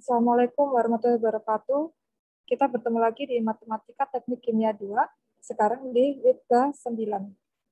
Assalamualaikum warahmatullahi wabarakatuh. Kita bertemu lagi di Matematika Teknik Kimia 2, sekarang di week ke-9.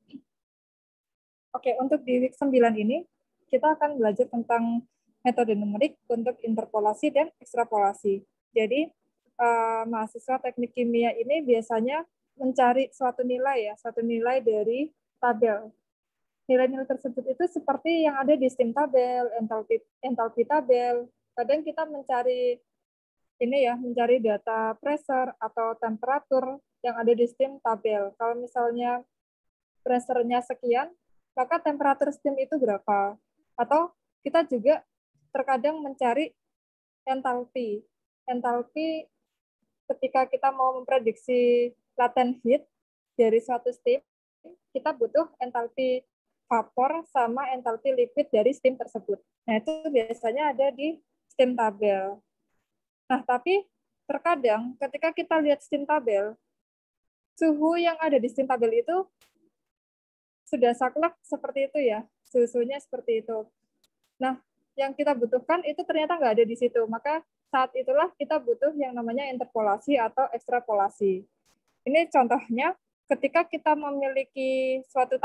Oke, untuk di week 9 ini, kita akan belajar tentang metode numerik untuk interpolasi dan ekstrapolasi. Jadi, mahasiswa teknik kimia ini biasanya mencari suatu nilai suatu nilai dari tabel. Nilai-nilai tersebut itu seperti yang ada di steam tabel, entalpi tabel. Kadang kita mencari data pressure atau temperatur yang ada di steam tabel. Kalau misalnya pressure-nya sekian, maka temperatur steam itu berapa? Atau kita juga terkadang mencari entalpi. Entalpi ketika kita mau memprediksi latent heat dari suatu steam, kita butuh entalpi vapor sama entalpi liquid dari steam tersebut. Nah, itu biasanya ada di steam tabel. Nah, tapi terkadang ketika kita lihat steam tabel, suhu yang ada di steam tabel itu sudah saklek seperti itu ya, suhunya seperti itu. Nah, yang kita butuhkan itu ternyata nggak ada di situ. Maka saat itulah kita butuh yang namanya interpolasi atau ekstrapolasi. Ini contohnya ketika kita memiliki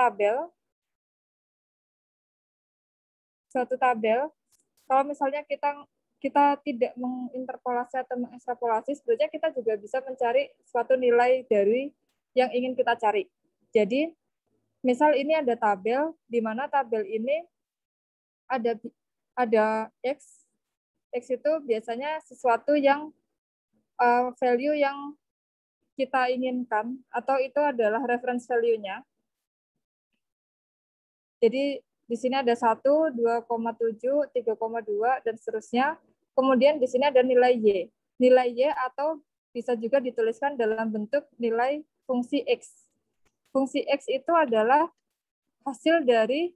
suatu tabel, kalau misalnya kita tidak menginterpolasi atau mengekstrapolasi, sebenarnya kita juga bisa mencari suatu nilai dari yang ingin kita cari. Jadi, misal ini ada tabel, di mana tabel ini ada X. X itu biasanya sesuatu yang value yang kita inginkan, atau itu adalah reference value-nya. Jadi, di sini ada 1, 2,7, 3,2, dan seterusnya. Kemudian di sini ada nilai Y. Nilai Y atau bisa juga dituliskan dalam bentuk nilai fungsi X. Fungsi X itu adalah hasil dari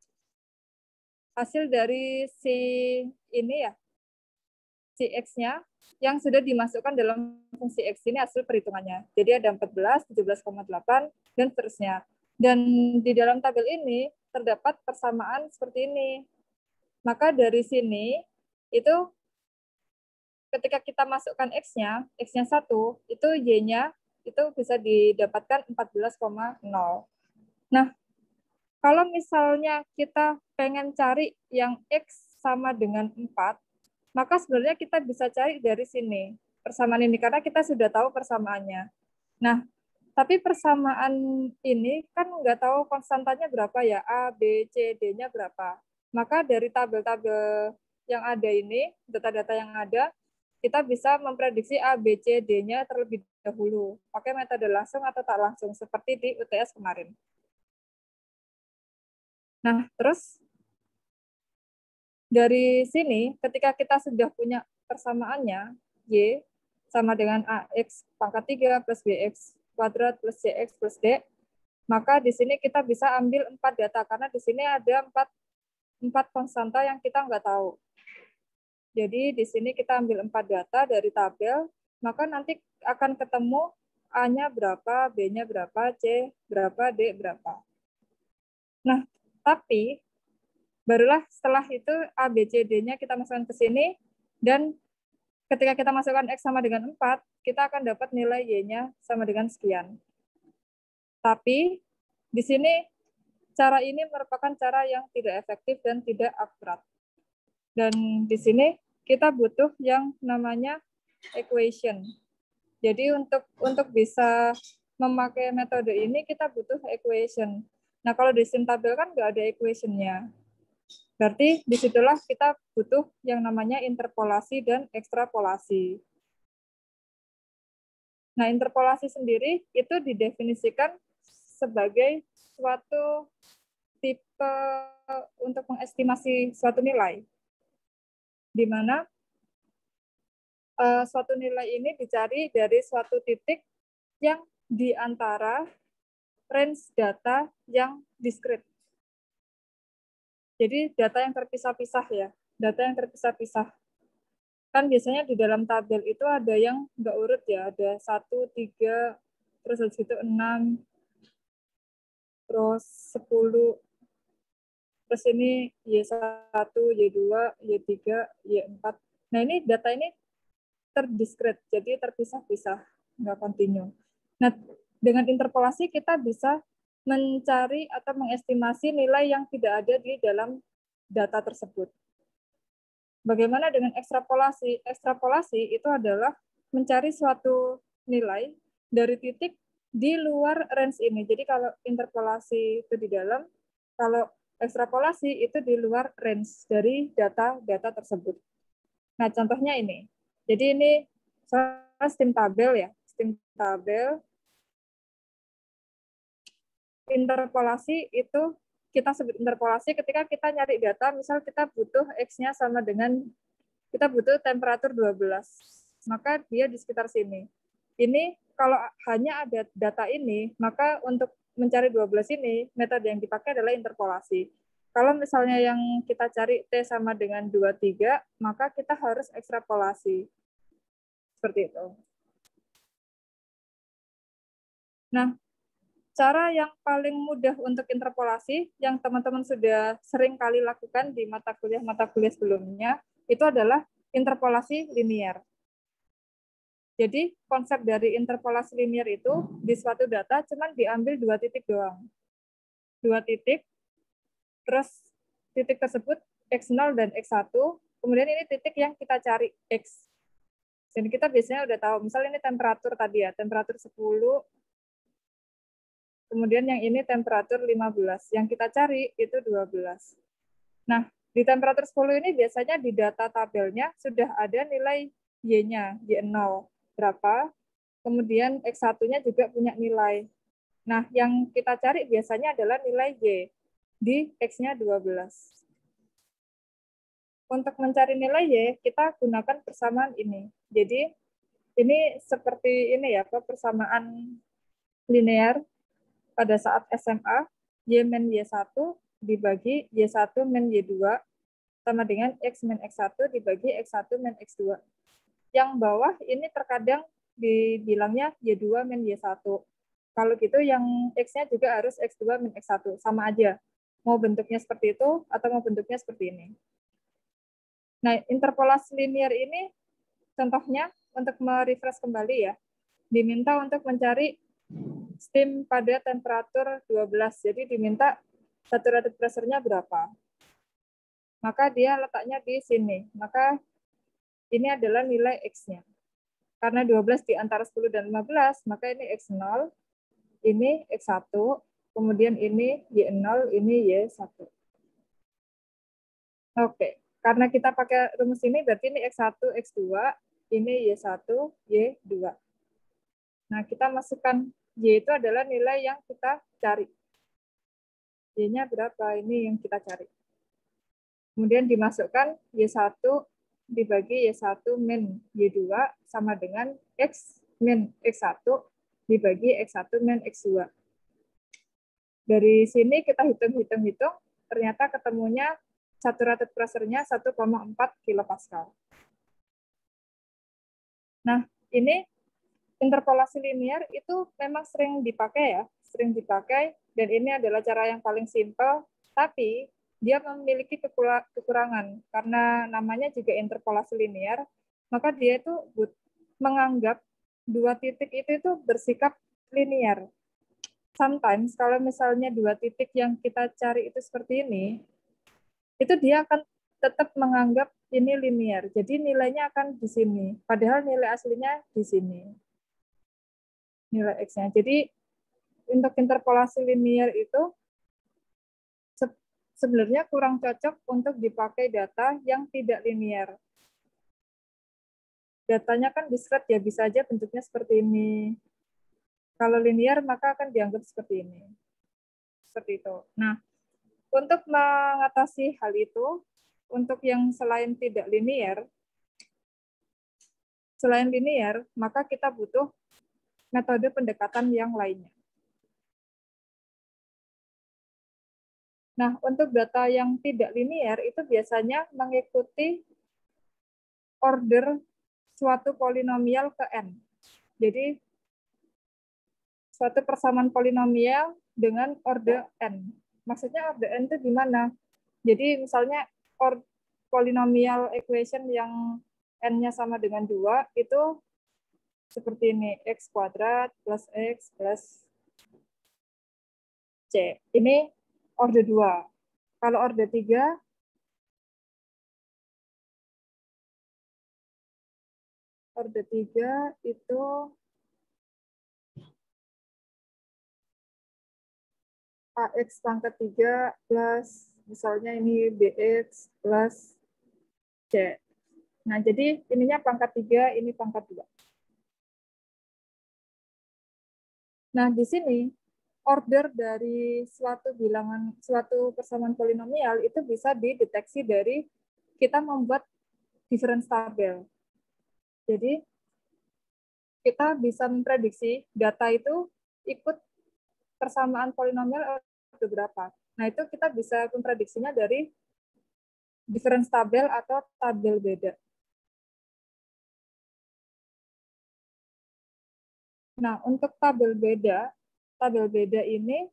si ini ya, si X-nya yang sudah dimasukkan dalam fungsi X ini hasil perhitungannya. Jadi ada 14, 17,8, dan seterusnya. Dan di dalam tabel ini terdapat persamaan seperti ini. Maka dari sini, itu ketika kita masukkan X-nya 1, itu Y-nya itu bisa didapatkan 14,0. Nah, kalau misalnya kita pengen cari yang X sama dengan 4, maka sebenarnya kita bisa cari dari sini persamaan ini karena kita sudah tahu persamaannya. Nah, tapi persamaan ini kan nggak tahu konstantanya berapa ya, A, B, C, D-nya berapa. Maka dari tabel-tabel yang ada ini, data-data yang ada, kita bisa memprediksi A, B, C, D-nya terlebih dahulu. Pakai metode langsung atau tak langsung, seperti di UTS kemarin. Nah, terus dari sini, ketika kita sudah punya persamaannya, Y sama dengan AX pangkat 3 plus BX kuadrat plus CX plus D, maka di sini kita bisa ambil 4 data, karena di sini ada 4 konstanta yang kita nggak tahu. Jadi di sini kita ambil 4 data dari tabel, maka nanti akan ketemu A-nya berapa, B-nya berapa, C berapa, D berapa. Nah, tapi barulah setelah itu A, B, C, D-nya kita masukkan ke sini, dan ketika kita masukkan X sama dengan 4, kita akan dapat nilai Y-nya sama dengan sekian. Tapi di sini cara ini merupakan cara yang tidak efektif dan tidak akurat. Dan di sini kita butuh yang namanya equation. Jadi untuk bisa memakai metode ini kita butuh equation. Nah, kalau di steam tabel kan nggak ada equation-nya. Berarti disitulah kita butuh yang namanya interpolasi dan ekstrapolasi. Nah, interpolasi sendiri itu didefinisikan sebagai suatu tipe untuk mengestimasi suatu nilai, di mana suatu nilai ini dicari dari suatu titik yang di antara range data yang diskrit. Jadi data yang terpisah-pisah ya, data yang terpisah-pisah. Kan biasanya di dalam tabel itu ada yang nggak urut ya, ada 1, 3, terus habis itu 6, terus 10, terus ini Y1, Y2, Y3, Y4. Nah, ini data ini terdiskret, jadi terpisah-pisah, nggak kontinu. Nah, dengan interpolasi kita bisa mencari atau mengestimasi nilai yang tidak ada di dalam data tersebut. Bagaimana dengan ekstrapolasi? Ekstrapolasi itu adalah mencari suatu nilai dari titik di luar range ini. Jadi kalau interpolasi itu di dalam, kalau ekstrapolasi itu di luar range dari data-data tersebut. Nah, contohnya ini. Jadi ini sistem tabel ya, sistem tabel. Interpolasi itu kita sebut interpolasi ketika kita nyari data, misal kita butuh X-nya sama dengan, kita butuh temperatur 12, maka dia di sekitar sini. Ini kalau hanya ada data ini, maka untuk mencari 12 ini, metode yang dipakai adalah interpolasi. Kalau misalnya yang kita cari T sama dengan 23, maka kita harus ekstrapolasi. Seperti itu. Nah, cara yang paling mudah untuk interpolasi yang teman-teman sudah sering kali lakukan di mata kuliah sebelumnya itu adalah interpolasi linear. Jadi konsep dari interpolasi linear itu di suatu data cuma diambil 2 titik doang. 2 titik, terus titik tersebut X0 dan X1, kemudian ini titik yang kita cari X. Dan kita biasanya udah tahu, misalnya ini temperatur tadi ya, temperatur 10, kemudian yang ini temperatur 15. Yang kita cari itu 12. Nah, di temperatur 10 ini biasanya di data tabelnya sudah ada nilai Y-nya, Y0 berapa, kemudian X1-nya juga punya nilai. Nah, yang kita cari biasanya adalah nilai Y, di X-nya 12. Untuk mencari nilai Y, kita gunakan persamaan ini. Jadi, ini seperti ini ya, persamaan linear pada saat SMA, Y min Y1 dibagi Y1 min Y2 sama dengan X min X1 dibagi X1 min X2. Yang bawah ini terkadang dibilangnya Y2 min Y1. Kalau gitu yang X-nya juga harus X2 min X1. Sama aja. Mau bentuknya seperti itu atau mau bentuknya seperti ini. Nah, interpolasi linear ini contohnya untuk merefresh kembali ya. Diminta untuk mencari steam pada temperatur 12. Jadi diminta saturated pressure-nya berapa. Maka dia letaknya di sini. Maka ini adalah nilai X-nya. Karena 12 di antara 10 dan 15, maka ini X0, ini X1, kemudian ini Y0, ini Y1. Oke, karena kita pakai rumus ini, berarti ini X1, X2, ini Y1, Y2. Nah, kita masukkan Y itu adalah nilai yang kita cari. Y-nya berapa? Ini yang kita cari. Kemudian dimasukkan Y1 dibagi Y1 min Y2 sama dengan X min X1 dibagi X1 min X2. Dari sini kita hitung-hitung, ternyata ketemunya saturated pressure-nya 1,4 kilopascal. Nah, ini interpolasi linear itu memang sering dipakai ya, sering dipakai, dan ini adalah cara yang paling simpel, tapi dia memiliki kekurangan karena namanya juga interpolasi linear, maka dia itu menganggap 2 titik itu bersikap linear. Sometimes kalau misalnya 2 titik yang kita cari itu seperti ini, itu dia akan tetap menganggap ini linear. Jadi nilainya akan di sini, padahal nilai aslinya di sini. Nilai X-nya. Jadi untuk interpolasi linear itu sebenarnya kurang cocok untuk dipakai data yang tidak linear. Datanya kan diskret ya, bisa aja bentuknya seperti ini. Kalau linear maka akan dianggap seperti ini. Seperti itu. Nah, untuk mengatasi hal itu, untuk yang selain linear, maka kita butuh metode pendekatan yang lainnya. Nah, untuk data yang tidak linear itu biasanya mengikuti order suatu polinomial ke n. Jadi, suatu persamaan polinomial dengan order n. Maksudnya order n itu gimana? Jadi, misalnya polinomial equation yang N-nya sama dengan 2, itu seperti ini, X kuadrat plus X plus C. Ini orde 2. Kalau orde 3, itu AX pangkat 3 plus, misalnya ini BX plus C. Nah, jadi ininya pangkat 3, ini pangkat 2. Nah, di sini order dari suatu bilangan, suatu persamaan polinomial itu bisa dideteksi dari kita membuat difference tabel. Jadi, kita bisa memprediksi data itu ikut persamaan polinomial order berapa. Nah, itu kita bisa memprediksinya dari difference tabel atau tabel beda. Nah, untuk tabel beda ini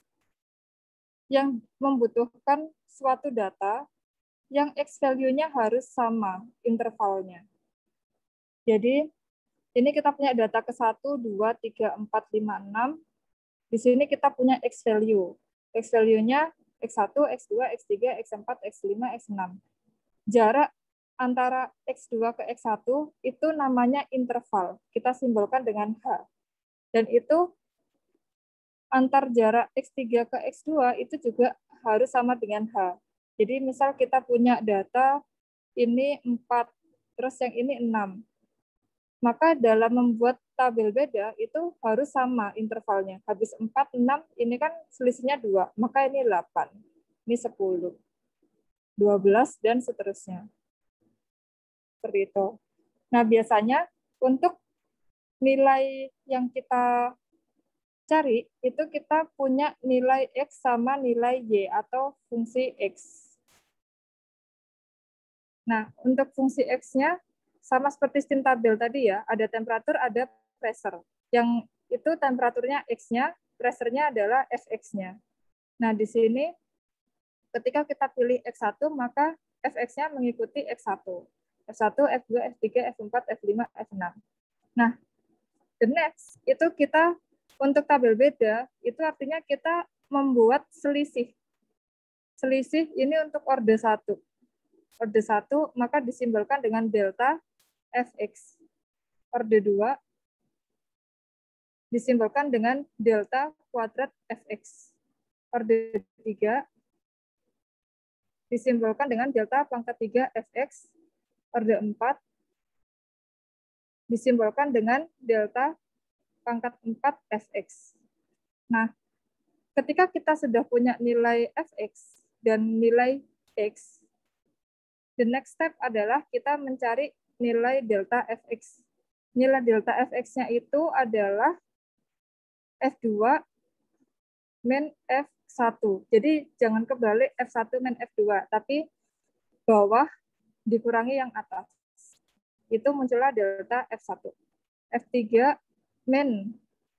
yang membutuhkan suatu data yang X value-nya harus sama intervalnya. Jadi, ini kita punya data ke 1, 2, 3, 4, 5, 6. Di sini kita punya X value. X value-nya X1, X2, X3, X4, X5, X6. Jarak antara X2 ke X1 itu namanya interval. Kita simbolkan dengan H. Dan itu antar jarak X3 ke X2 itu juga harus sama dengan H. Jadi misal kita punya data ini 4, terus yang ini 6. Maka dalam membuat tabel beda itu harus sama intervalnya. Habis 4, 6, ini kan selisihnya 2, maka ini 8, ini 10, 12, dan seterusnya. Seperti itu. Nah, biasanya untuk nilai yang kita cari, itu kita punya nilai X sama nilai Y atau fungsi X. Nah, untuk fungsi X-nya sama seperti steam tabel tadi ya, ada temperatur, ada pressure. Yang itu temperaturnya X-nya, pressure-nya adalah Fx-nya. Nah, di sini ketika kita pilih X1, maka Fx-nya mengikuti X1. F1, F2, F3, F4, F5, F6. Nah, the next, itu kita untuk tabel beda, itu artinya kita membuat selisih. Selisih ini untuk orde 1. Orde 1, maka disimbolkan dengan delta Fx. Orde 2 disimbolkan dengan delta kuadrat Fx. Orde 3 disimbolkan dengan delta pangkat 3 Fx. Orde 4 disimbolkan dengan delta pangkat 4 Fx. Nah, ketika kita sudah punya nilai Fx dan nilai X, the next step adalah kita mencari nilai delta Fx. Nilai delta Fx-nya itu adalah F2 min F1. Jadi jangan kebalik F1 min F2, tapi bawah dikurangi yang atas. Itu muncullah delta F1. F3 min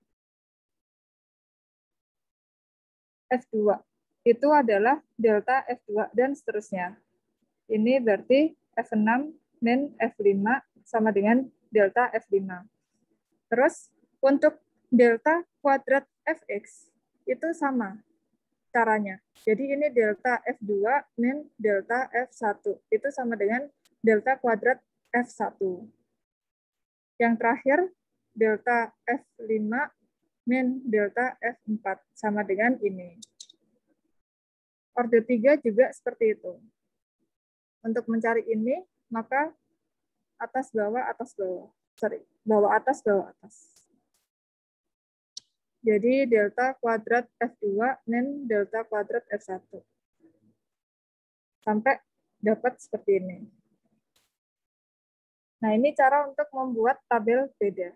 F2. Itu adalah delta F2 dan seterusnya. Ini berarti F6 min F5 sama dengan delta F5. Terus untuk delta kuadrat Fx itu sama caranya. Jadi ini delta F2 min delta F1. Itu sama dengan delta kuadrat F1. Yang terakhir, delta F5 min delta F4. Sama dengan ini. Orde 3 juga seperti itu. Untuk mencari ini, maka atas bawah, atas bawah. Bawah atas, bawah atas. Jadi delta kuadrat F2 min delta kuadrat F1. Sampai dapat seperti ini. Nah, ini cara untuk membuat tabel beda.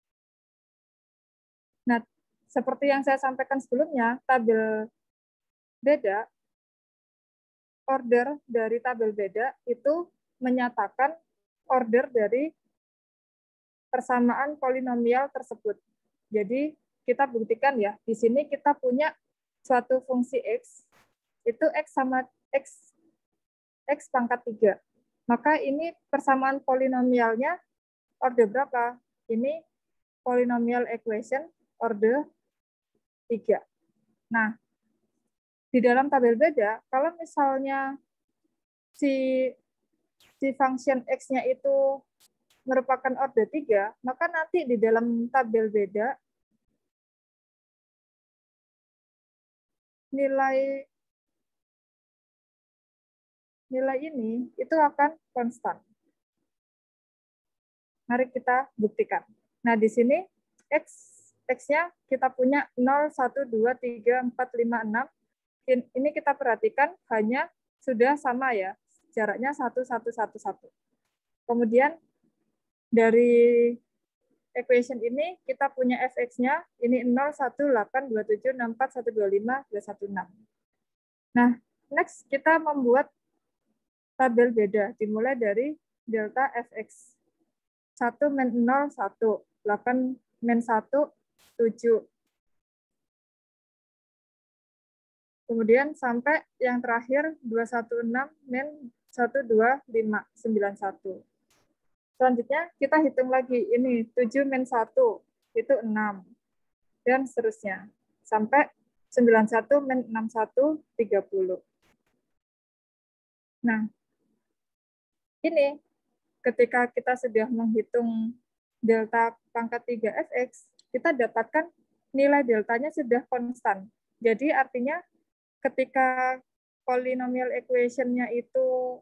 Nah, seperti yang saya sampaikan sebelumnya, tabel beda, order dari tabel beda itu menyatakan order dari persamaan polinomial tersebut. Jadi, kita buktikan ya, di sini kita punya suatu fungsi X, itu X sama X pangkat 3. maka ini persamaan polinomialnya order berapa? Ini polynomial equation order 3. Nah, di dalam tabel beda, kalau misalnya si function X-nya itu merupakan order 3, maka nanti di dalam tabel beda, nilai ini itu akan konstan. Mari kita buktikan. Nah, di sini X-nya kita punya 0, 1, 2, 3, 4, 5, 6. Ini kita perhatikan hanya sudah sama ya, jaraknya 1, 1, 1, 1. Kemudian dari equation ini kita punya fx-nya, ini 0, 1, 8, 2, 7, 6, 4, 1, 2, 5, 2, 1, 6. Nah, next kita membuat tabel beda, dimulai dari delta fx. 1 min 0, 1, 8 min 1, 7. Kemudian sampai yang terakhir 216 min 125 91. Selanjutnya kita hitung lagi ini 7 min 1 itu 6 dan seterusnya sampai 91 min 61 30. Nah, ini ketika kita sudah menghitung delta pangkat 3 fx, kita dapatkan nilai deltanya sudah konstan. Jadi artinya ketika polynomial equation-nya itu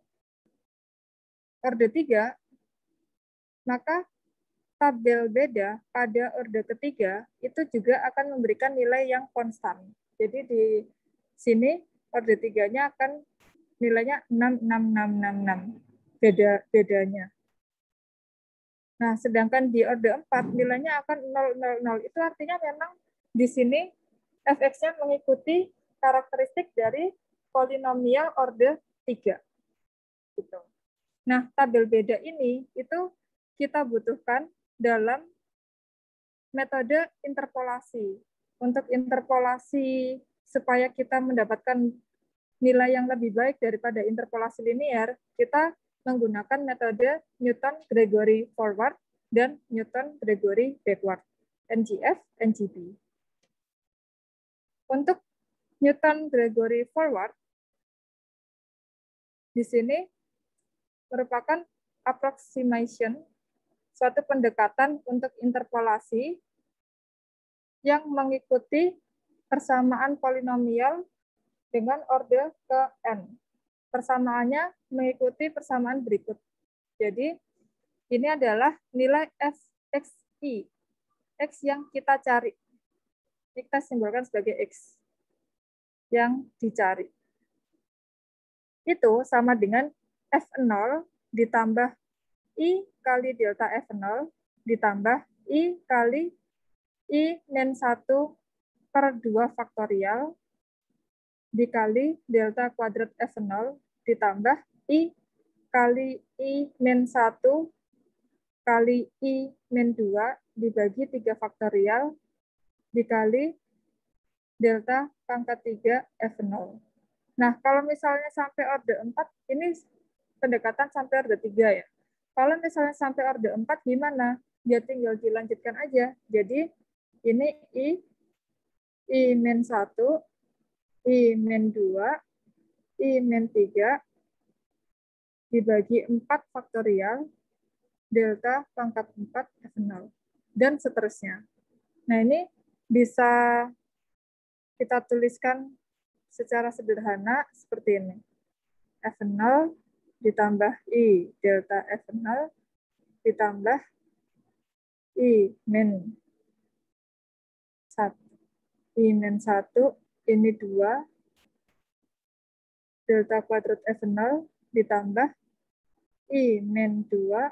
order 3, maka tabel beda pada order ketiga itu juga akan memberikan nilai yang konstan. Jadi di sini order 3-nya akan nilainya 66666. Bedanya. Nah, sedangkan di order 4 nilainya akan 000. Itu artinya memang di sini fx-nya mengikuti karakteristik dari polinomial order 3. Gitu. Nah, tabel beda ini itu kita butuhkan dalam metode interpolasi. Untuk interpolasi supaya kita mendapatkan nilai yang lebih baik daripada interpolasi linear, kita menggunakan metode Newton-Gregory forward dan Newton-Gregory backward, NGF, NGB. Untuk Newton-Gregory forward, di sini merupakan approximation, suatu pendekatan untuk interpolasi yang mengikuti persamaan polinomial dengan order ke n. Persamaannya mengikuti persamaan berikut. Jadi, ini adalah nilai fxi, x yang kita cari. Ini kita simbolkan sebagai x yang dicari. Itu sama dengan f0 ditambah i kali delta f0 ditambah i kali i min 1 per 2 faktorial dikali delta kuadrat f0 ditambah i kali i min 1 kali i min 2 dibagi 3 faktorial dikali delta pangkat 3 f0. Nah, kalau misalnya sampai order 4, ini pendekatan sampai order 3 ya. Kalau misalnya sampai order 4 gimana? Ya tinggal dilanjutkan aja. Jadi ini i min 1, i min 2, I min 3 dibagi 4 faktorial delta pangkat 4 F0 dan seterusnya. Nah, ini bisa kita tuliskan secara sederhana seperti ini. F0 ditambah I delta F0 ditambah I min 1. I min 1 ini 2 delta kuadrat F0 ditambah I min 2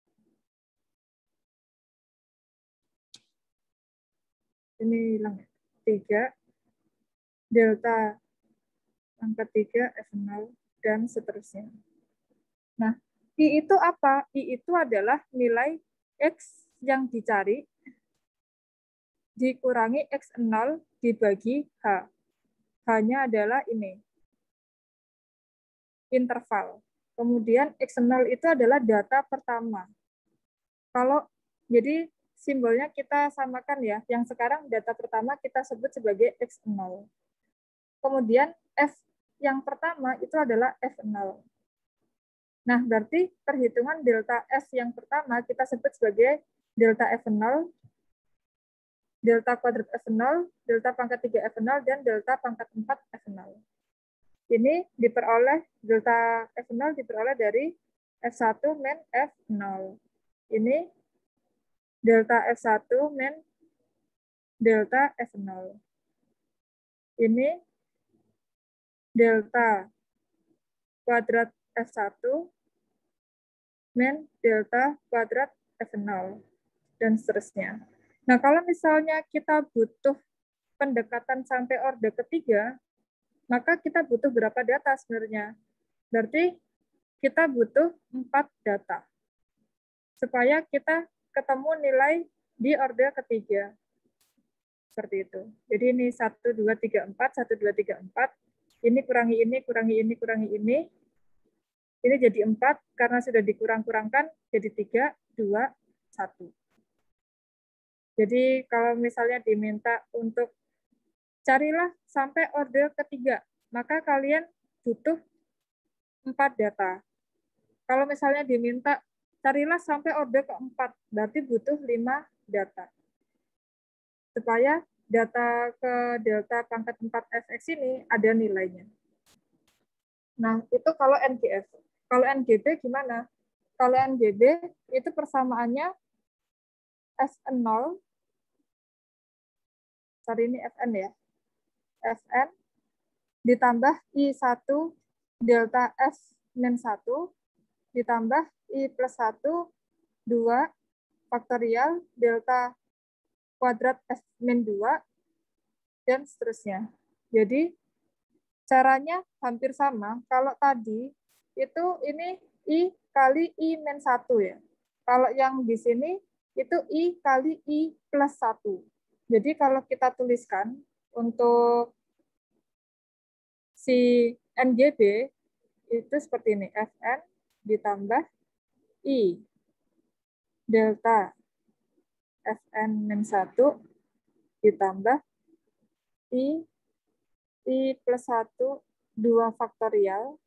ini hilang 3 delta pangkat 3 F0 dan seterusnya. Nah, I itu apa? I itu adalah nilai X yang dicari dikurangi X0 dibagi H. H-nya adalah ini. Interval. Kemudian X0 itu adalah data pertama. Jadi simbolnya kita samakan ya. Yang sekarang data pertama kita sebut sebagai X0. Kemudian F yang pertama itu adalah F0. Nah, berarti perhitungan delta F yang pertama kita sebut sebagai delta F0, delta kuadrat F0, delta pangkat 3 F0, dan delta pangkat 4 F0. Ini diperoleh, delta F0 diperoleh dari F1 min F0. Ini delta F1 min delta F0. Ini delta kuadrat F1 min delta kuadrat F0, dan seterusnya. Nah, kalau misalnya kita butuh pendekatan sampai orde ketiga, maka kita butuh berapa data sebenarnya? Berarti kita butuh 4 data supaya kita ketemu nilai di orde ketiga. Seperti itu. Jadi ini 1, 2, 3, 4, 1, 2, 3, 4. Ini kurangi ini, kurangi ini, kurangi ini. Ini jadi 4, karena sudah dikurang-kurangkan, jadi 3, 2, 1. Jadi kalau misalnya diminta untuk carilah sampai orde ketiga, maka kalian butuh 4 data. Kalau misalnya diminta carilah sampai orde keempat, berarti butuh 5 data. Supaya data ke delta pangkat 4 fx ini ada nilainya. Nah, itu kalau NGF. Kalau NGB gimana? Kalau NGB itu persamaannya Fn0, sorry ini Fn ya, Fn ditambah I1 delta F min 1 ditambah I plus 1, 2 faktorial delta kuadrat F min 2, dan seterusnya. Jadi, caranya hampir sama. Kalau tadi, itu ini I kali I min 1 ya. Kalau yang di sini, itu I kali I plus 1. Jadi, kalau kita tuliskan untuk si NGB, itu seperti ini. Fn ditambah I delta Fn min 1 ditambah I plus 1, 2 faktorial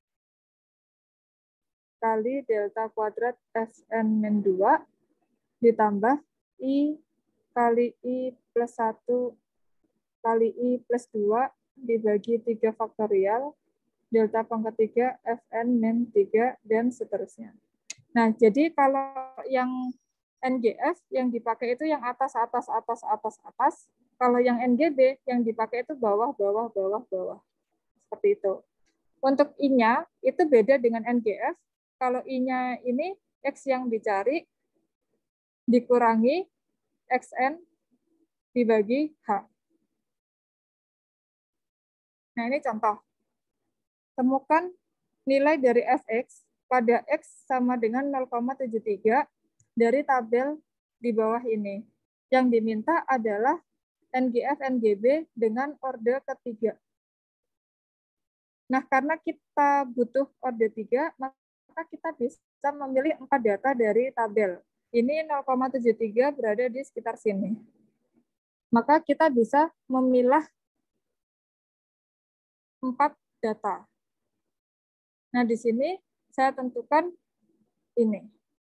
kali delta kuadrat Fn min 2 ditambah I kali I plus 1 kali I plus 2 dibagi 3 faktorial delta pangkat 3 Fn min 3, dan seterusnya. Nah, jadi kalau yang NGF yang dipakai itu yang atas, atas, atas, atas, atas. Kalau yang NGB yang dipakai itu bawah, bawah, bawah, bawah. Seperti itu. Untuk I-nya itu beda dengan NGF. Kalau I-nya ini X yang dicari dikurangi XN dibagi H. Nah, ini contoh. Temukan nilai dari Fx pada X sama dengan 0,73 dari tabel di bawah ini. Yang diminta adalah NGF-NGB dengan orde ketiga. Nah, karena kita butuh orde 3, maka kita bisa memilih 4 data dari tabel. Ini 0,73 berada di sekitar sini. Maka kita bisa memilah 4 data. Nah, di sini saya tentukan ini.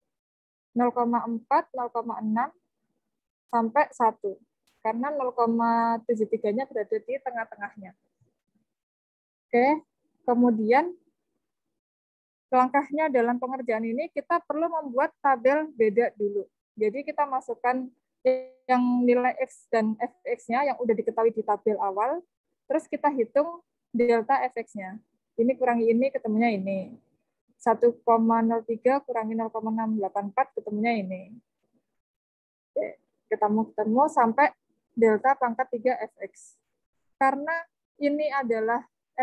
0,4, 0,6, sampai 1. Karena 0,73-nya berada di tengah-tengahnya. Oke, kemudian langkahnya dalam pengerjaan ini kita perlu membuat tabel beda dulu. Jadi kita masukkan yang nilai X dan Fx-nya yang udah diketahui di tabel awal, terus kita hitung delta Fx-nya. Ini kurangi ini, ketemunya ini. 1,03 kurangi 0,684, ketemunya ini. Oke, ketemu sampai delta pangkat 3 Fx. Karena ini adalah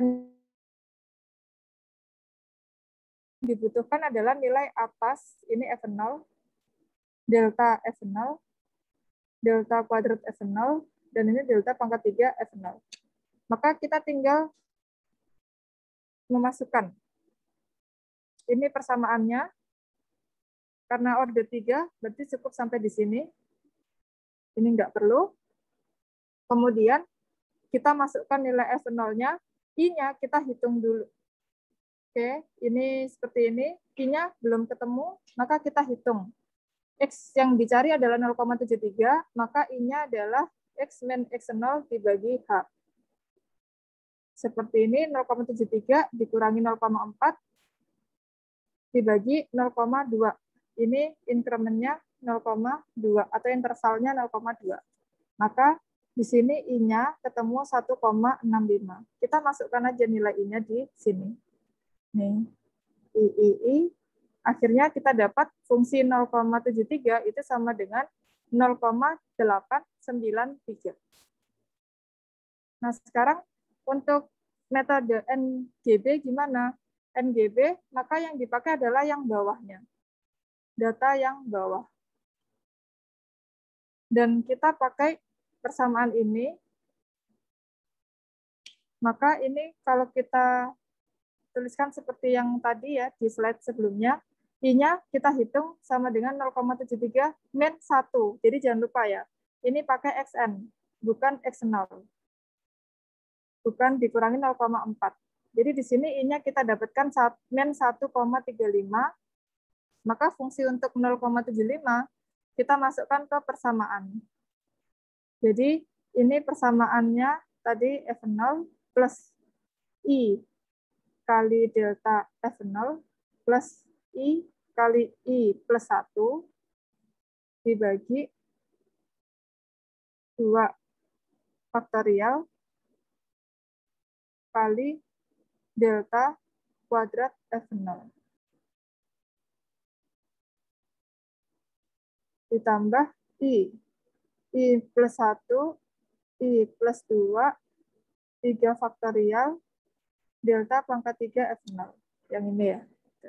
dibutuhkan adalah nilai atas, ini F0, delta F0, delta kuadrat F0, dan ini delta pangkat 3 F0. Maka kita tinggal memasukkan Ini persamaannya. Karena order 3, berarti cukup sampai di sini. Ini enggak perlu. Kemudian kita masukkan nilai F0-nya. I-nya kita hitung dulu. Oke, ini seperti ini. I-nya belum ketemu, maka kita hitung. X yang dicari adalah 0,73, maka I-nya adalah X min X0 dibagi H. Seperti ini, 0,73 dikurangi 0,4 dibagi 0,2. Ini increment-nya 0,2 atau intervalnya 0,2. Maka di sini I-nya ketemu 1,65. Kita masukkan aja nilai I-nya di sini. Nih, I. Akhirnya kita dapat fungsi 0,73 itu sama dengan 0,893. Nah, sekarang untuk metode NGB gimana? NGB, maka yang dipakai adalah yang bawahnya. Data yang bawah. Dan kita pakai persamaan ini, maka ini kalau kita tuliskan seperti yang tadi ya di slide sebelumnya, I-nya kita hitung sama dengan 0,73 min 1. Jadi jangan lupa ya, ini pakai XN, bukan X0. Bukan dikurangi 0,4. Jadi di sini I-nya kita dapatkan min 1,35. Maka fungsi untuk 0,75 kita masukkan ke persamaan. Jadi ini persamaannya tadi F0 plus I kali delta F0 plus I kali I plus 1 dibagi 2 faktorial kali delta kuadrat F0. Ditambah I plus 1, I plus 2, 3 faktorial, delta pangkat 3 F0. Yang ini ya.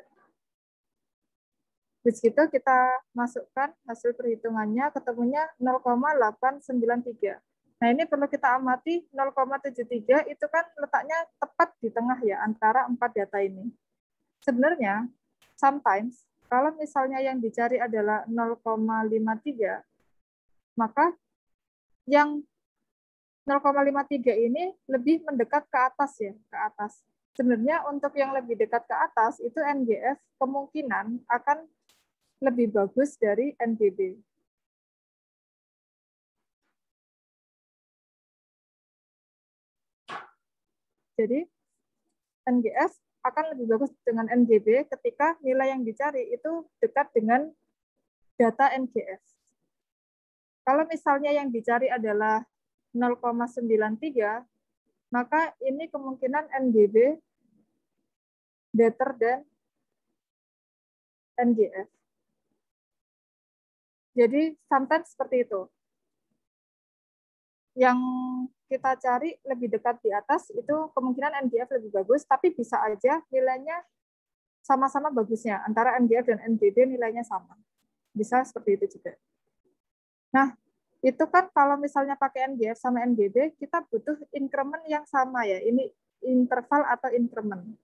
Terus gitu kita masukkan hasil perhitungannya, ketemunya 0,893. Nah ini perlu kita amati, 0,73 itu kan letaknya tepat di tengah ya, antara 4 data ini. Sebenarnya, sometimes, kalau misalnya yang dicari adalah 0,53, maka yang 0,53 ini lebih mendekat ke atas ya, ke atas. Sebenarnya untuk yang lebih dekat ke atas, itu NGF kemungkinan akan lebih bagus dari NGB. Jadi, NGF akan lebih bagus dengan NGB ketika nilai yang dicari itu dekat dengan data NGF. Kalau misalnya yang dicari adalah 0,93, maka ini kemungkinan NGB better than NGF. Jadi sometimes seperti itu. Yang kita cari lebih dekat di atas itu kemungkinan NGF lebih bagus, tapi bisa aja nilainya sama-sama bagusnya. Antara NGF dan NGB nilainya sama. Bisa seperti itu juga. Nah, itu kan kalau misalnya pakai NGF sama NGB, kita butuh increment yang sama ya. Ini interval atau increment.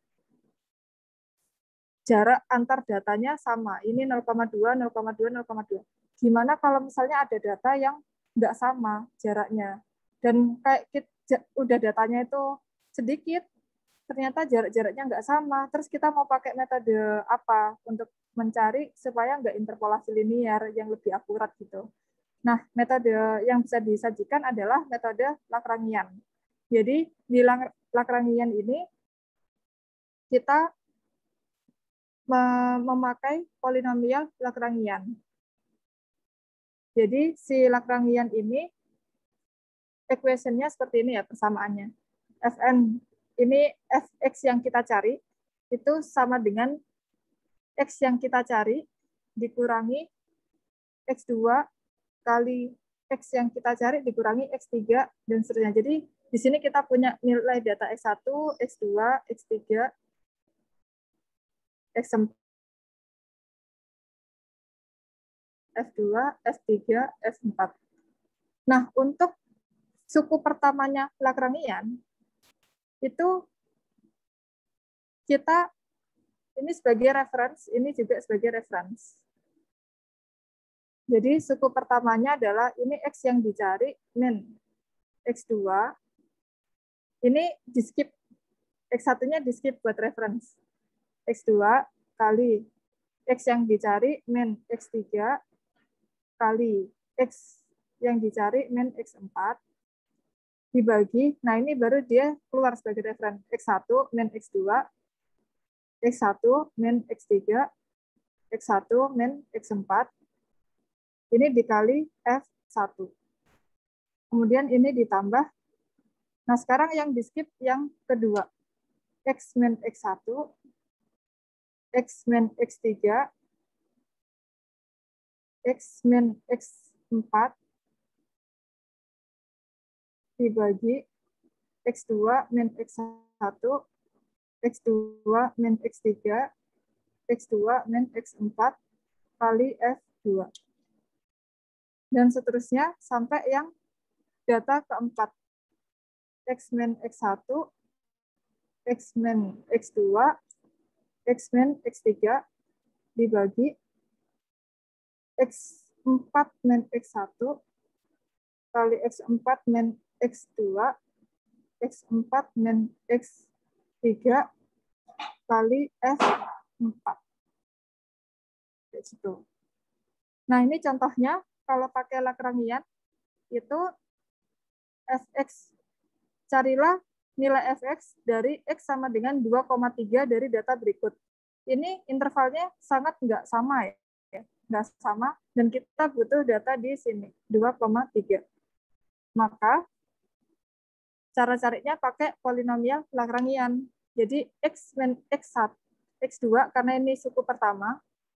Jarak antar datanya sama. Ini 0,2, 0,2, 0,2. Gimana kalau misalnya ada data yang nggak sama jaraknya? Dan kayak udah datanya itu sedikit, ternyata jarak-jaraknya nggak sama. Terus kita mau pakai metode apa untuk mencari supaya nggak interpolasi linear yang lebih akurat gitu. Nah, metode yang bisa disajikan adalah metode Lagrangian. Jadi di Lagrangian ini kita memakai polinomial Lagrangian. Jadi si Lagrangian ini equation-nya seperti ini ya persamaannya. Fn ini fx yang kita cari itu sama dengan x yang kita cari dikurangi x2 kali x yang kita cari dikurangi x3 dan seterusnya. Jadi di sini kita punya nilai data x1, x2, x3, x4, F2, F3, F4. Nah, untuk suku pertamanya Lagrangian, itu kita Ini sebagai reference, ini juga sebagai reference. Jadi suku pertamanya adalah ini X yang dicari, min X2. Ini di skip, X1-nya di skip buat reference. X2 kali X yang dicari, min X3 kali X yang dicari, min X4 dibagi, nah ini baru dia keluar sebagai referensi, X1 min X2, X1 min X3, X1 min X4, ini dikali F1. Kemudian ini ditambah, nah sekarang yang di skip yang kedua, X min X1, X min X3, X min X4, dibagi X2 min X1, X2 min X3, X2 min X4 kali F2. Dan seterusnya sampai yang data keempat. X min X1, X min X2, X min X3 dibagi X4 min X1 kali X4 min X2, X4 min X3 kali F4. Gitu. Nah, ini contohnya kalau pakai Lagrangian itu Fx, carilah nilai Fx dari X sama dengan 2,3 dari data berikut. Ini intervalnya sangat nggak sama ya, nggak sama, dan kita butuh data di sini, 2,3. Maka cara carinya pakai polinomial Lagrangian. Jadi X min X1, X2 karena ini suku pertama,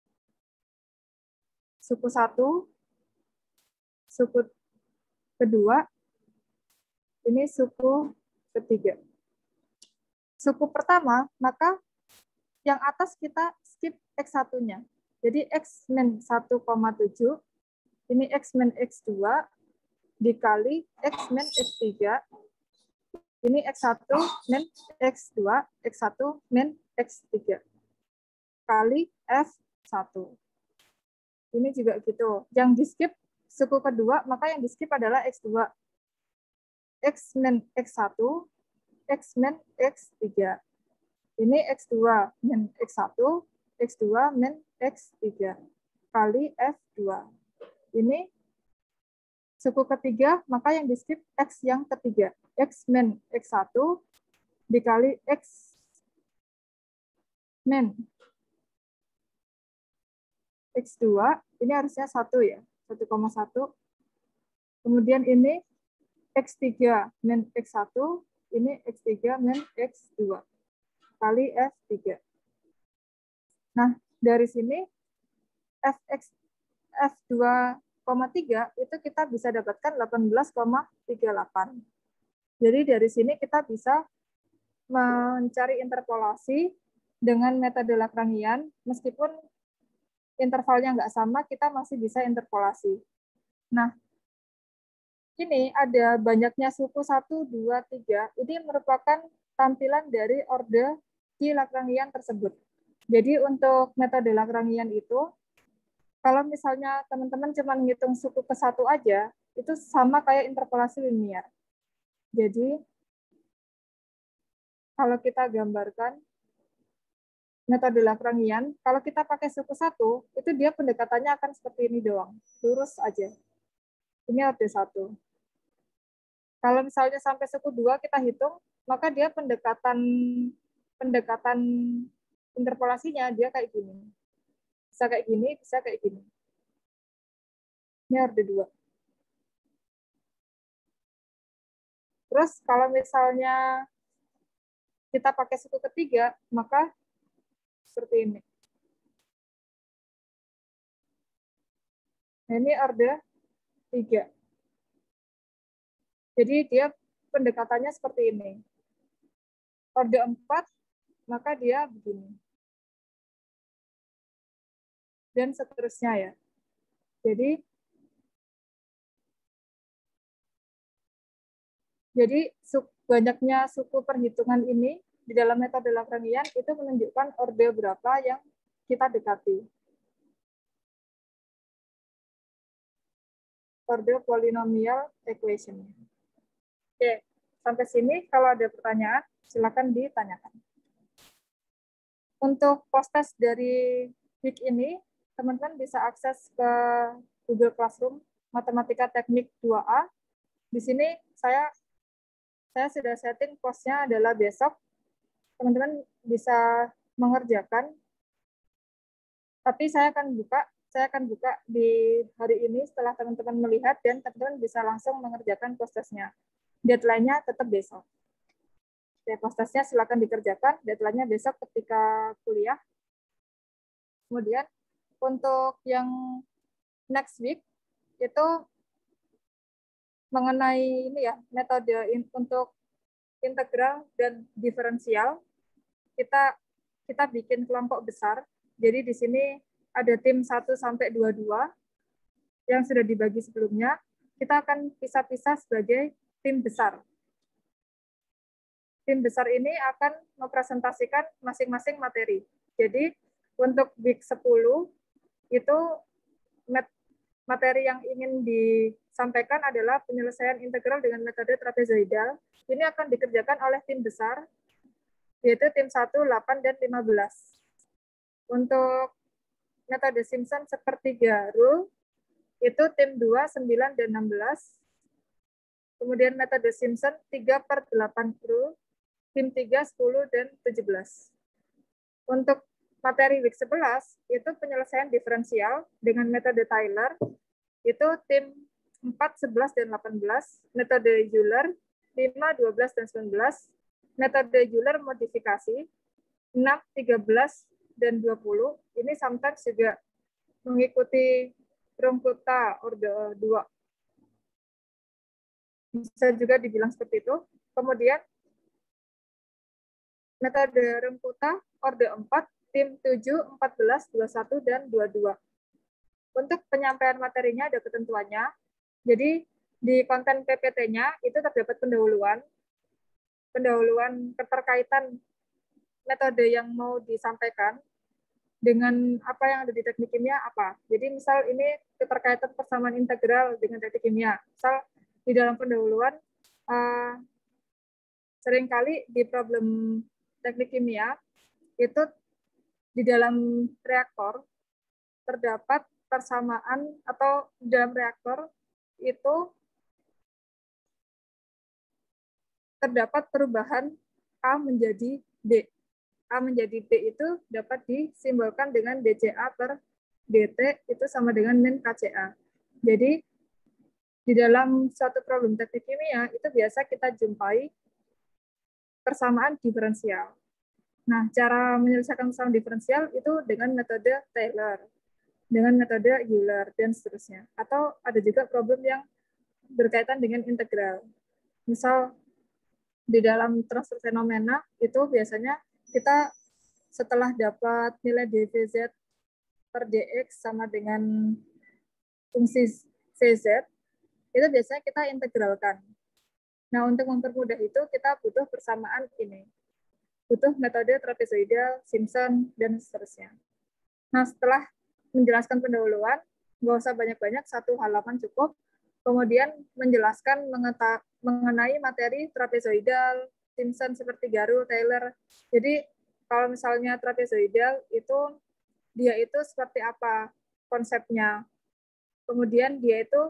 suku 1, suku kedua, ini suku ketiga. Suku pertama, maka yang atas kita skip X1-nya. Jadi X min 1,7, ini X min X2, dikali X min X3, ini X1 min X2, X1 min X3, kali F1. Ini juga gitu. Yang di skip suku kedua, maka yang di skip adalah X2. X min X1, X min X3. Ini X2 min X1, X2 min X3, kali F2. Ini suku ketiga, maka yang di skip X yang ketiga. X min X1 dikali X min X2, ini harusnya 1 ya, 1,1. Kemudian ini X3 min X1, ini X3 min X2, kali F3. Nah, dari sini Fx F2,3 itu kita bisa dapatkan 18,38. Jadi dari sini kita bisa mencari interpolasi dengan metode Lagrangian, meskipun intervalnya nggak sama, kita masih bisa interpolasi. Nah, ini ada banyaknya suku 1, 2, 3. Ini merupakan tampilan dari orde di Lagrangian tersebut. Jadi untuk metode Lagrangian itu, kalau misalnya teman-teman cuma menghitung suku ke 1 aja, itu sama kayak interpolasi linear. Jadi, kalau kita gambarkan metode Lagrangian, kalau kita pakai suku 1, itu dia pendekatannya akan seperti ini doang. Lurus aja. Ini orde 1. Kalau misalnya sampai suku 2 kita hitung, maka dia pendekatan interpolasinya dia kayak gini. Bisa kayak gini, bisa kayak gini. Ini orde 2. Terus kalau misalnya kita pakai suku ketiga, maka seperti ini. Nah, ini orde 3. Jadi dia pendekatannya seperti ini. Orde 4, maka dia begini. Dan seterusnya ya. Jadi banyaknya suku perhitungan ini di dalam metode Lagrangian itu menunjukkan orde berapa yang kita dekati. Orde polinomial equation. Oke, sampai sini kalau ada pertanyaan, silakan ditanyakan. Untuk post-test dari week ini, teman-teman bisa akses ke Google Classroom Matematika Teknik 2A. Di sini saya sudah setting postnya adalah besok. Teman-teman bisa mengerjakan. Tapi saya akan buka di hari ini setelah teman-teman melihat dan teman-teman bisa langsung mengerjakan post-testnya. Deadline-nya tetap besok. Ya, post-testnya silakan dikerjakan, deadline-nya besok ketika kuliah. Kemudian untuk yang next week itu mengenai ini ya, metode untuk integral dan diferensial. Kita bikin kelompok besar. Jadi di sini ada tim 1 sampai 22 yang sudah dibagi sebelumnya. Kita akan pisah-pisah sebagai tim besar. Tim besar ini akan mempresentasikan masing-masing materi. Jadi untuk week 10 itu materi yang ingin disampaikan adalah penyelesaian integral dengan metode trapezoidal. Ini akan dikerjakan oleh tim besar, yaitu tim 1, 8, dan 15. Untuk metode Simpson sepertiga rule, itu tim 2, 9, dan 16. Kemudian metode Simpson 3/8 rule, tim 3, 10, dan 17. Untuk materi week 11, itu penyelesaian diferensial dengan metode Taylor, itu tim 4, 11, dan 18, metode Euler 5, 12, dan 19, metode Euler modifikasi 6, 13, dan 20. Ini sometimes juga mengikuti Romputa orde 2. Bisa juga dibilang seperti itu. Kemudian metode Romputa orde 4, tim 7, 14, 21, dan 22. Untuk penyampaian materinya ada ketentuannya. Jadi di konten PPT-nya itu terdapat pendahuluan keterkaitan metode yang mau disampaikan dengan apa yang ada di teknik kimia apa. Jadi misal ini keterkaitan persamaan integral dengan teknik kimia. Misal di dalam pendahuluan seringkali di problem teknik kimia itu di dalam reaktor terdapat persamaan atau di dalam reaktor itu terdapat perubahan A menjadi B. A menjadi B itu dapat disimbolkan dengan dCA per dt itu sama dengan min KCA. Jadi di dalam suatu problem teknik kimia itu biasa kita jumpai persamaan diferensial. Nah, cara menyelesaikan persamaan diferensial itu dengan metode Taylor, dengan metode Euler, dan seterusnya. Atau ada juga problem yang berkaitan dengan integral. Misal di dalam transfer fenomena itu biasanya kita setelah dapat nilai dvz per dx sama dengan fungsi cz, itu biasanya kita integralkan. Nah, untuk mempermudah itu kita butuh persamaan ini. Butuh metode trapezoidal, Simpson, dan seterusnya. Nah, setelah menjelaskan pendahuluan, nggak usah banyak-banyak, 1 halaman cukup. Kemudian menjelaskan mengenai materi trapezoidal, Simpson seperti Garu, Taylor. Jadi kalau misalnya trapezoidal itu dia itu seperti apa konsepnya. Kemudian dia itu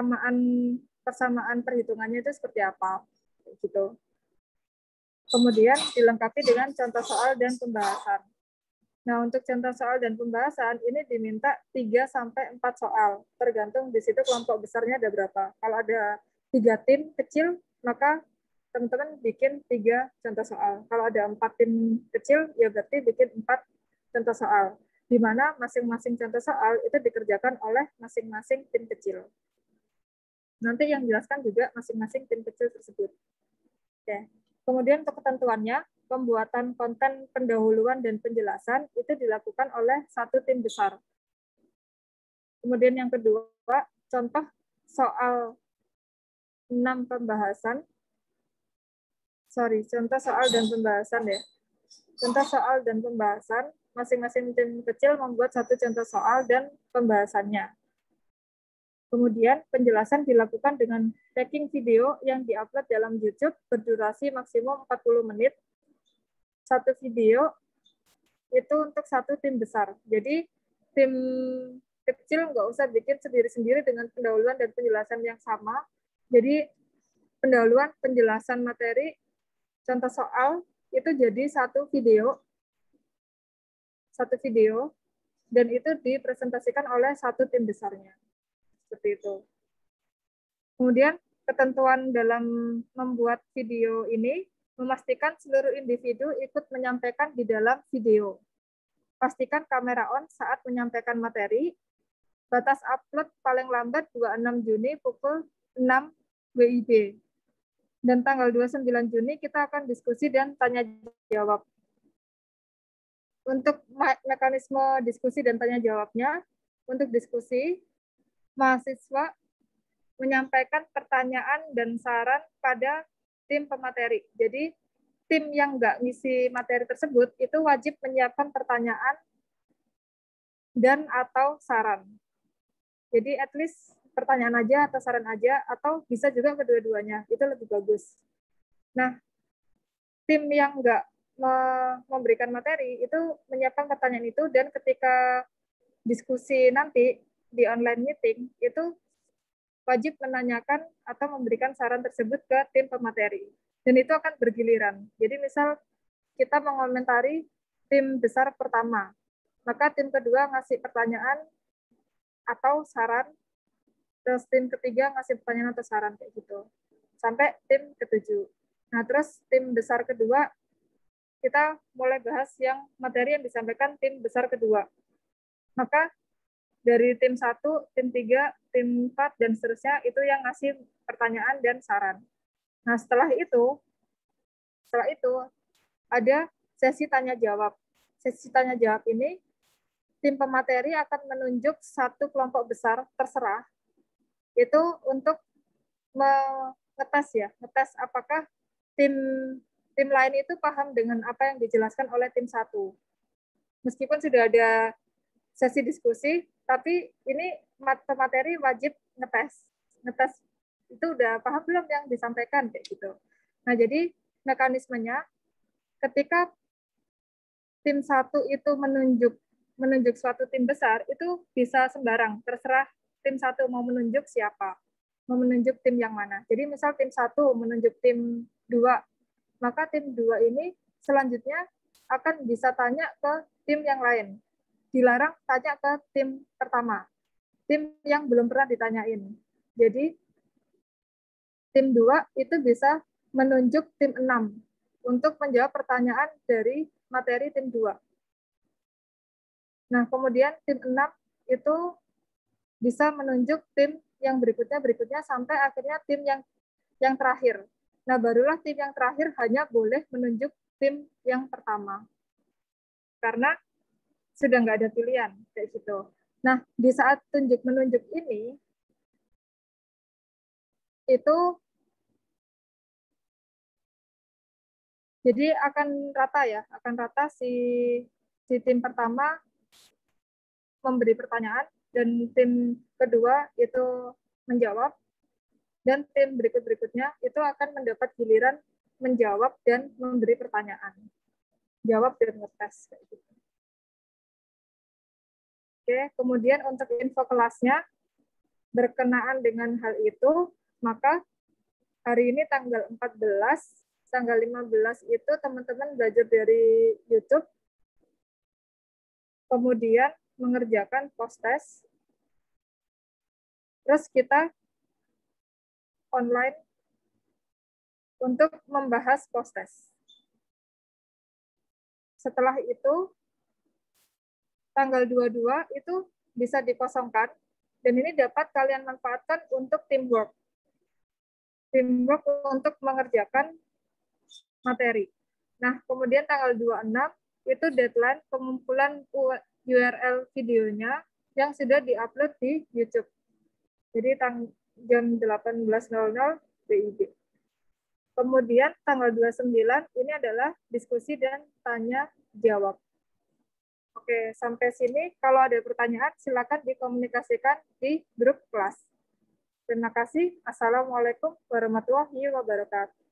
persamaan perhitungannya itu seperti apa gitu. Kemudian dilengkapi dengan contoh soal dan pembahasan. Nah, untuk contoh soal dan pembahasan ini diminta 3-4 soal, tergantung di situ kelompok besarnya ada berapa. Kalau ada 3 tim kecil, maka teman-teman bikin 3 contoh soal. Kalau ada 4 tim kecil, ya berarti bikin 4 contoh soal, di mana masing-masing contoh soal itu dikerjakan oleh masing-masing tim kecil. Nanti yang jelaskan juga masing-masing tim kecil tersebut. Oke. Kemudian untuk ketentuannya, pembuatan konten pendahuluan dan penjelasan itu dilakukan oleh satu tim besar. Kemudian yang kedua, contoh soal 6 pembahasan contoh soal dan pembahasan ya. Contoh soal dan pembahasan, masing-masing tim kecil membuat satu contoh soal dan pembahasannya. Kemudian penjelasan dilakukan dengan tagging video yang diupload dalam YouTube berdurasi maksimum 40 menit. Satu video itu untuk satu tim besar. Jadi tim kecil nggak usah bikin sendiri-sendiri dengan pendahuluan dan penjelasan yang sama. Jadi pendahuluan, penjelasan materi, contoh soal, itu jadi satu video, dan itu dipresentasikan oleh satu tim besarnya. Seperti itu. Kemudian ketentuan dalam membuat video ini memastikan seluruh individu ikut menyampaikan di dalam video. Pastikan kamera on saat menyampaikan materi. Batas upload paling lambat 26 Juni pukul 6 WIB. Dan tanggal 29 Juni kita akan diskusi dan tanya jawab. Untuk mekanisme diskusi dan tanya jawabnya, untuk diskusi, mahasiswa menyampaikan pertanyaan dan saran pada tim pemateri. Jadi tim yang nggak ngisi materi tersebut itu wajib menyiapkan pertanyaan dan atau saran. Jadi at least pertanyaan aja atau saran aja, atau bisa juga kedua-duanya, itu lebih bagus. Nah, tim yang nggak memberikan materi itu menyiapkan pertanyaan itu, dan ketika diskusi nanti di online meeting itu wajib menanyakan atau memberikan saran tersebut ke tim pemateri. Dan itu akan bergiliran. Jadi misal kita mengomentari tim besar pertama, maka tim kedua ngasih pertanyaan atau saran, terus tim ketiga ngasih pertanyaan atau saran kayak gitu. Sampai tim ketujuh. Nah, terus tim besar kedua, kita mulai bahas yang materi yang disampaikan tim besar kedua. Maka dari tim 1, tim 3, tim 4, dan seterusnya, itu yang ngasih pertanyaan dan saran. Nah, setelah itu ada sesi tanya jawab. Sesi tanya jawab ini, tim pemateri akan menunjuk satu kelompok besar, terserah, itu untuk ngetes apakah tim lain itu paham dengan apa yang dijelaskan oleh tim 1. Meskipun sudah ada sesi diskusi, tapi ini materi wajib ngetes itu udah paham belum yang disampaikan kayak gitu. Nah, jadi mekanismenya ketika tim 1 itu menunjuk suatu tim besar, itu bisa sembarang, terserah tim 1 mau menunjuk siapa, mau menunjuk tim yang mana. Jadi misal tim 1 menunjuk tim 2, maka tim 2 ini selanjutnya akan bisa tanya ke tim yang lain. Dilarang tanya ke tim pertama, tim yang belum pernah ditanyain. Jadi tim 2 itu bisa menunjuk tim 6 untuk menjawab pertanyaan dari materi tim 2. Nah, kemudian tim 6 itu bisa menunjuk tim yang berikutnya sampai akhirnya tim yang terakhir. Nah, barulah tim yang terakhir hanya boleh menunjuk tim yang pertama. Karena sudah nggak ada pilihan kayak gitu. Nah, di saat menunjuk ini itu jadi akan rata si tim pertama memberi pertanyaan dan tim kedua itu menjawab, dan tim berikutnya itu akan mendapat giliran menjawab dan memberi pertanyaan, jawab dan ngetes kayak gitu. Oke, kemudian untuk info kelasnya berkenaan dengan hal itu, maka hari ini tanggal 14, tanggal 15 itu teman-teman belajar dari YouTube, kemudian mengerjakan post-test, terus kita online untuk membahas post-test. Setelah itu, tanggal 22 itu bisa dikosongkan, dan ini dapat kalian manfaatkan untuk teamwork. Teamwork untuk mengerjakan materi. Nah, kemudian tanggal 26 itu deadline pengumpulan URL videonya yang sudah diupload di YouTube. Jadi jam 18.00 WIB. Kemudian tanggal 29 ini adalah diskusi dan tanya jawab. Oke, sampai sini kalau ada pertanyaan silakan dikomunikasikan di grup kelas. Terima kasih. Assalamualaikum warahmatullahi wabarakatuh.